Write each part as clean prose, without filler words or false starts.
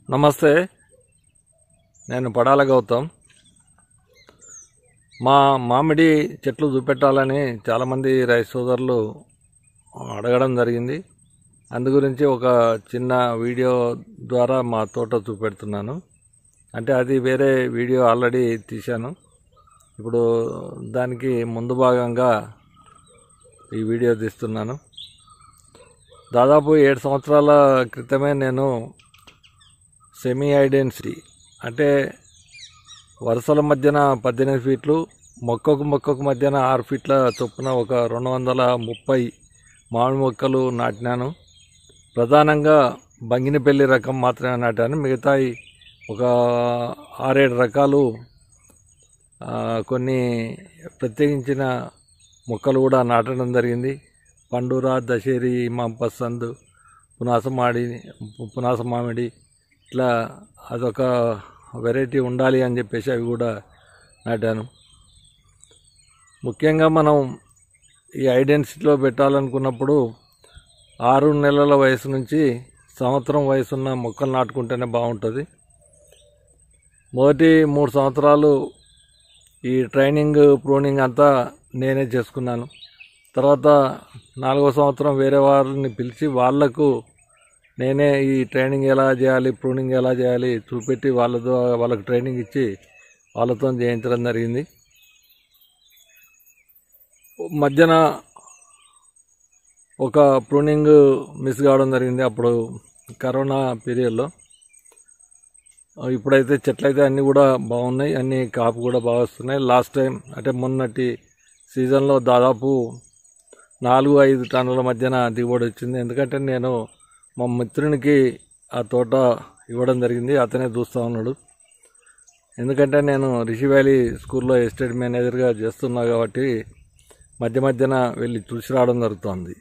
నమస్తే, నేను పడాల గౌతమ్. మా మామిడి చెట్లు చూపెట్టాలని చాలామంది రైతు సోదరులు అడగడం జరిగింది. అందు గురించి ఒక చిన్న వీడియో ద్వారా మా తోట చూపెడుతున్నాను. అంటే అది వేరే వీడియో ఆల్రెడీ తీశాను. ఇప్పుడు దానికి ముందు భాగంగా ఈ వీడియో తీస్తున్నాను. దాదాపు 7 సంవత్సరాల క్రితమే నేను సెమీ ఐడెన్సిటీ అంటే వరుసల మధ్యన 18 ఫీట్లు, మొక్కకు మధ్యన 6 ఫీట్ల చొప్పున ఒక 230 మామిడి మొక్కలు నాటినాను. ప్రధానంగా బంగినపల్లి రకం మాత్రమే నాటాను. మిగతాయి ఒక 6-7 రకాలు కొన్ని ప్రత్యేకించిన మొక్కలు కూడా నాటడం జరిగింది. పండూరా, దశేరి, ఇమాం పసంద్, పునాస మామిడి, ఇట్లా అదొక వెరైటీ ఉండాలి అని చెప్పేసి అవి కూడా నాటాను. ముఖ్యంగా మనం ఈ ఐడెన్సిటీలో పెట్టాలనుకున్నప్పుడు 6 నెలల వయసు నుంచి సంవత్సరం వయసున్న మొక్కలు నాటుకుంటేనే బాగుంటుంది. మొదటి 3 సంవత్సరాలు ఈ ట్రైనింగ్, ప్రూనింగ్ అంతా నేనే చేసుకున్నాను. తర్వాత 4వ సంవత్సరం వేరే వారిని పిలిచి వాళ్లకు నేనే ఈ ట్రైనింగ్ ఎలా చేయాలి, ప్రూనింగ్ ఎలా చేయాలి చూపెట్టి వాళ్ళకు ట్రైనింగ్ ఇచ్చి వాళ్ళతో చేయించడం జరిగింది. మధ్యన ఒక ప్రూనింగ్ మిస్ కావడం జరిగింది అప్పుడు కరోనా పీరియడ్లో. ఇప్పుడైతే చెట్లయితే అన్నీ కూడా బాగున్నాయి, అన్నీ కాపు కూడా బాగా వస్తున్నాయి. లాస్ట్ టైం అంటే మొన్నటి సీజన్లో దాదాపు 4-5 టన్నుల మధ్యన దిగుబడి వచ్చింది. ఎందుకంటే నేను మా మిత్రునికి ఆ తోట ఇవ్వడం జరిగింది, అతనే చూస్తూ ఉన్నాడు. ఎందుకంటే నేను రిషి వ్యాలీ స్కూల్లో ఎస్టేట్ మేనేజర్గా చేస్తున్నా కాబట్టి మధ్యన వెళ్ళి చూసి రావడం జరుగుతుంది.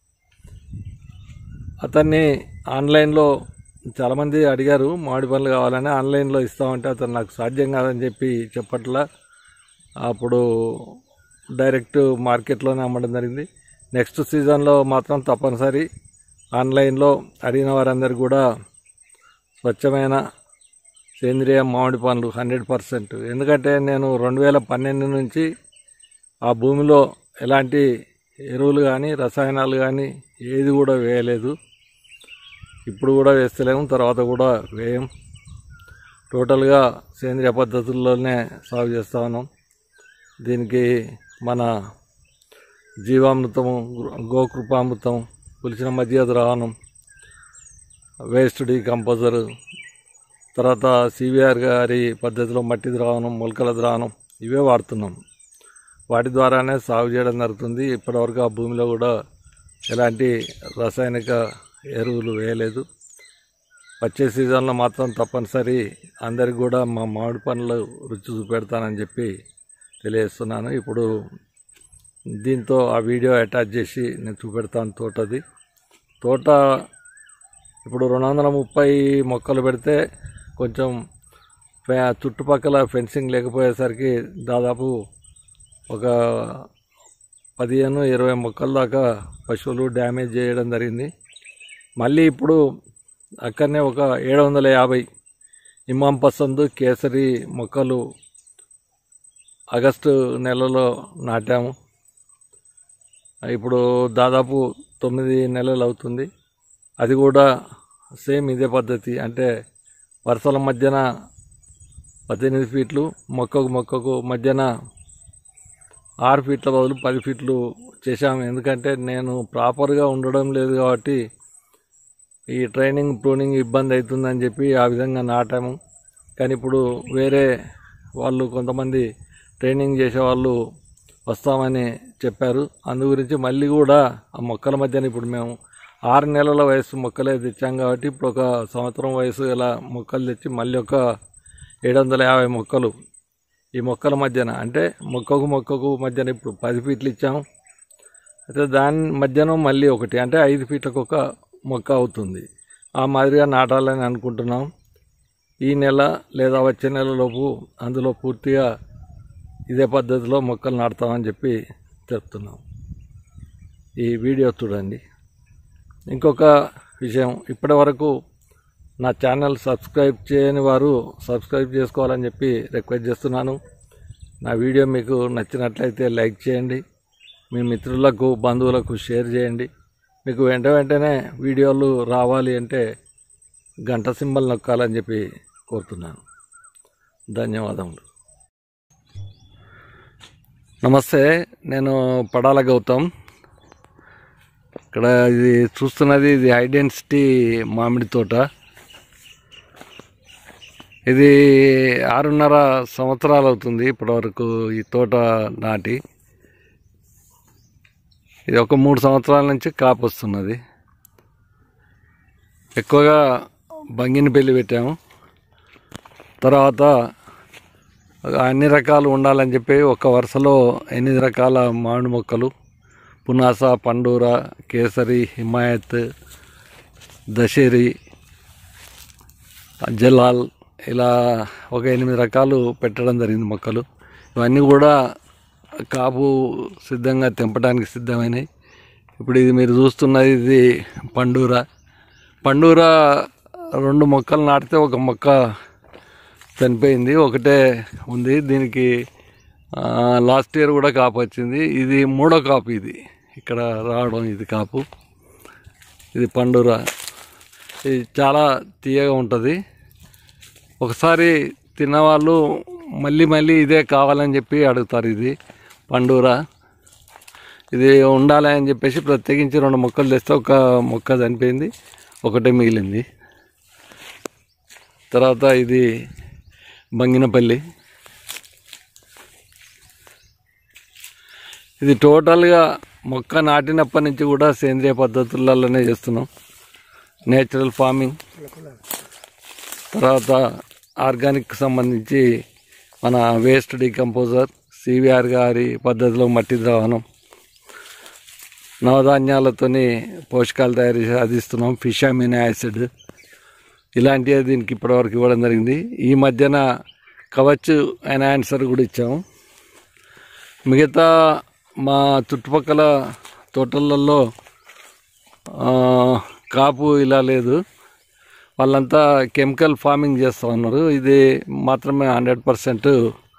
అతన్ని ఆన్లైన్లో చాలామంది అడిగారు మామిడి పండ్లు కావాలని, ఆన్లైన్లో ఇస్తామంటే అతను నాకు సాధ్యం కాదని చెప్పి చెప్పట్లా. అప్పుడు డైరెక్ట్ మార్కెట్లోనే అమ్మడం జరిగింది. నెక్స్ట్ సీజన్లో మాత్రం తప్పనిసరి ఆన్లైన్లో అడిగిన వారందరూ కూడా స్వచ్ఛమైన సేంద్రియ మామిడి పండ్లు 100%. ఎందుకంటే నేను 2012 నుంచి ఆ భూమిలో ఎలాంటి ఎరువులు కానీ రసాయనాలు కానీ ఏది కూడా వేయలేదు. ఇప్పుడు కూడా వేస్తలేము, తర్వాత కూడా వేయం. టోటల్గా సేంద్రియ పద్ధతుల్లోనే సాగు చేస్తా ఉన్నాం. దీనికి మన జీవామృతము, గోకృపామృతం, పులిసిన మజ్జిగ ద్రావణం, వేస్ట్ డీకంపోజరు, తర్వాత సివిఆర్ గారి పద్ధతిలో మట్టి ద్రావణం, మొలకల ద్రావణం ఇవే వాడుతున్నాం. వాటి ద్వారానే సాగు చేయడం జరుగుతుంది. ఇప్పటివరకు ఆ భూమిలో కూడా ఎలాంటి రసాయనిక ఎరువులు వేయలేదు. వచ్చే సీజన్లో మాత్రం తప్పనిసరి అందరికి కూడా మా మామిడి పండ్లు రుచి చూపెడతానని చెప్పి తెలియజేస్తున్నాను. ఇప్పుడు దీంతో ఆ వీడియో అటాచ్ చేసి నేను చూపెడతాను తోట. ఇప్పుడు 230 మొక్కలు పెడితే కొంచెం చుట్టుపక్కల ఫెన్సింగ్ లేకపోయేసరికి దాదాపు ఒక 15-20 మొక్కల దాకా పశువులు డ్యామేజ్ చేయడం జరిగింది. మళ్ళీ ఇప్పుడు అక్కడనే ఒక 750 ఇమాం పసంద్, కేసరి మొక్కలు ఆగస్టు నెలలో నాటాము. ఇప్పుడు దాదాపు 9 నెలలు అవుతుంది. అది కూడా సేమ్ ఇదే పద్ధతి, అంటే వరుసల మధ్యన 18 ఫీట్లు, మొక్కకు మధ్యన 6 ఫీట్ల బదులు 10 ఫీట్లు చేశాము. ఎందుకంటే నేను ప్రాపర్గా ఉండడం లేదు కాబట్టి ఈ ట్రైనింగ్, ప్రూనింగ్ ఇబ్బంది అవుతుందని చెప్పి ఆ విధంగా నాటాము. కానీ ఇప్పుడు వేరే వాళ్ళు కొంతమంది ట్రైనింగ్ చేసేవాళ్ళు వస్తామని చెప్పారు. అందు గురించి మళ్ళీ కూడా ఆ మొక్కల మధ్యన ఇప్పుడు మేము 6 నెలల వయసు మొక్కలే తెచ్చాం కాబట్టి ఇప్పుడు ఒక సంవత్సరం వయసు ఇలా మొక్కలు తెచ్చి మళ్ళీ ఒక 750 మొక్కలు ఈ మొక్కల మధ్యన, అంటే మొక్కకు మధ్యన ఇప్పుడు 10 ఫీట్లు ఇచ్చాము. అయితే దాని మధ్యన మళ్ళీ ఒకటి, అంటే 5 ఫీట్లకు ఒక మొక్క అవుతుంది. ఆ మాదిరిగా నాటాలని అనుకుంటున్నాం. ఈ నెల లేదా వచ్చే నెలలోపు అందులో పూర్తిగా ఇదే పద్ధతిలో మొక్కలు నాటుతామని చెప్పి చెప్తున్నాం. ఈ వీడియో చూడండి. ఇంకొక విషయం, ఇప్పటి వరకు నా ఛానల్ సబ్స్క్రైబ్ చేయని వారు సబ్స్క్రైబ్ చేసుకోవాలని చెప్పి రిక్వెస్ట్ చేస్తున్నాను. నా వీడియో మీకు నచ్చినట్లయితే లైక్ చేయండి, మీ మిత్రులకు బంధువులకు షేర్ చేయండి. మీకు వెంటనే వీడియోలు రావాలి అంటే గంట సింబల్ నొక్కాలని చెప్పి కోరుతున్నాను. ధన్యవాదములు. నమస్తే, నేను పడాల గౌతమ్. ఇక్కడ ఇది చూస్తున్నది ఇది హై డెన్సిటీ మామిడి తోట. ఇది 6.5 సంవత్సరాలు అవుతుంది ఇప్పటివరకు ఈ తోట నాటి. ఇది ఒక 3 సంవత్సరాల నుంచి కాపు వస్తున్నది. ఎక్కువగా బంగినపల్లి పెట్టాము. తర్వాత అన్ని రకాలు ఉండాలని చెప్పి ఒక వరుసలో 8 రకాల మామిడి మొక్కలు పునాస, పండూర, కేసరి, హిమాయత్, దశేరి, జలాల్ ఇలా ఒక 8 రకాలు పెట్టడం జరిగింది మొక్కలు. ఇవన్నీ కూడా కాపు సిద్ధంగా తెంపడానికి సిద్ధమైనవి. ఇప్పుడు ఇది మీరు చూస్తున్నది ఇది పండూర. 2 మొక్కలు నాటితే ఒక మొక్క చనిపోయింది, ఒకటే ఉంది. దీనికి లాస్ట్ ఇయర్ కూడా కాపు వచ్చింది. ఇది 3వ కాపు, ఇది ఇక్కడ రావడం. ఇది కాపు, ఇది పండూర. ఇది చాలా తీయగా ఉంటుంది. ఒకసారి తిన్నవాళ్ళు మళ్ళీ ఇదే కావాలని చెప్పి అడుగుతారు. ఇది పండూర. ఇది ఉండాలి అని చెప్పేసి ప్రత్యేకించి 2 మొక్కలు తెస్తే ఒక మొక్క చనిపోయింది, ఒకటే మిగిలింది. తర్వాత ఇది బంగినపల్లి. ఇది టోటల్గా మొక్క నాటినప్పటి నుంచి కూడా సేంద్రియ పద్ధతులలోనే చేస్తున్నాం, నేచురల్ ఫార్మింగ్. తర్వాత ఆర్గానిక్ సంబంధించి మన వేస్ట్ డీకంపోజర్, సివిఆర్ గారి పద్ధతిలో మట్టి ద్రావణం, నవధాన్యాలతోని పోషకాలు తయారు చేసి అందిస్తున్నాం. ఫిష్ అమినో యాసిడ్ ఇలాంటివి దీనికి ఇప్పటివరకు ఇవ్వడం జరిగింది. ఈ మధ్యన కవచ్ ఎన్హాన్సర్ కూడా ఇచ్చాము. మిగతా మా చుట్టుపక్కల తోటలలో కాపు ఇలా లేదు, వాళ్ళంతా కెమికల్ ఫార్మింగ్ చేస్తూ ఉన్నారు. ఇది మాత్రమే 100%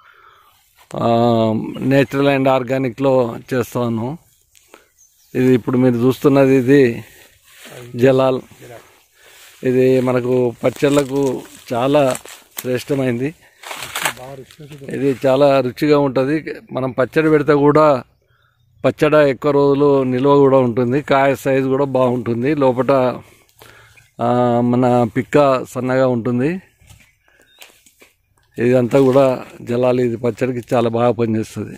నేచురల్ అండ్ ఆర్గానిక్లో చేస్తూ ఉన్నాం. ఇది ఇప్పుడు మీరు చూస్తున్నది ఇది జలాల్. ఇది మనకు పచ్చళ్ళకు చాలా శ్రేష్టమైంది. ఇది చాలా రుచిగా ఉంటుంది. మనం పచ్చడి పెడితే కూడా పచ్చడి ఎక్కువ రోజులు నిల్వ కూడా ఉంటుంది. కాయ సైజు కూడా బాగుంటుంది. లోపల మన పిక్క సన్నగా ఉంటుంది. ఇదంతా కూడా జలాలు. ఇది పచ్చడికి చాలా బాగా పనిచేస్తుంది.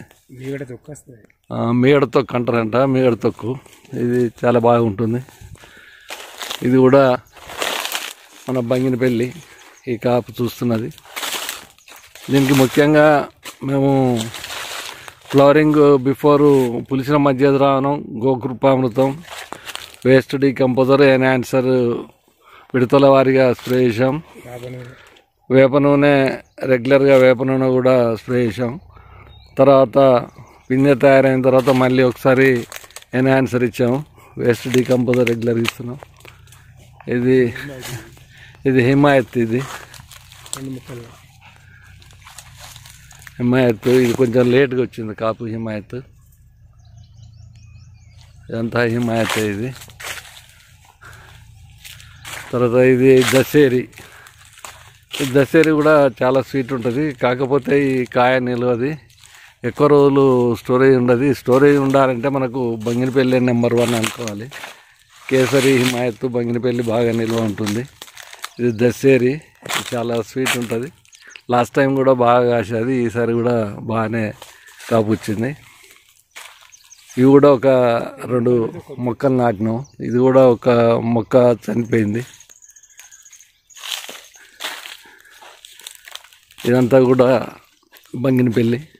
మీగడ తొక్కు అంటారంట, మీగడ తొక్కు. ఇది చాలా బాగా ఉంటుంది. ఇది కూడా మన బంగినపల్లి ఈ కాపు చూస్తున్నది. దీనికి ముఖ్యంగా మేము ఫ్లవరింగ్ బిఫోర్ పులిసిన మధ్య ద్రావణం, గోకృపామృతం, వేస్ట్ డీకంపోజర్, ఎన్హాన్సర్ విడతల వారీగా స్ప్రే చేసాం. వేప నూనె రెగ్యులర్గా వేప నూనె కూడా స్ప్రే చేసాం. తర్వాత పిందె తయారైన తర్వాత మళ్ళీ ఒకసారి ఎన్హాన్సర్ ఇచ్చాము. వేస్ట్ డీకంపోజర్ రెగ్యులర్ ఇస్తున్నాం. ఇది హిమాయత్. ఇది హిమాయత్. ఇది కొంచెం లేట్గా వచ్చింది కాపు హిమాయత్. ఇదంతా హిమాయత్. ఇది తర్వాత ఇది దశేరి. ఈ దశేరి కూడా చాలా స్వీట్ ఉంటుంది. కాకపోతే ఈ కాయ నిల్వది ఎక్కువ రోజులు స్టోరేజ్ ఉండదు. స్టోరేజ్ ఉండాలంటే మనకు బంగినపల్లి నెంబర్ 1 అనుకోవాలి. కేసరి, హిమాయత్, బంగినపల్లి బాగా నిల్వ ఉంటుంది. ఇది దశేరి, చాలా స్వీట్ ఉంటుంది. లాస్ట్ టైం కూడా బాగా కాసేది, ఈసారి కూడా బాగానే కాపు వచ్చింది. ఇవి కూడా ఒక 2 మొక్కలు నాటినాం. ఇది కూడా ఒక మొక్క చనిపోయింది. ఇదంతా కూడా బంగినపల్లి.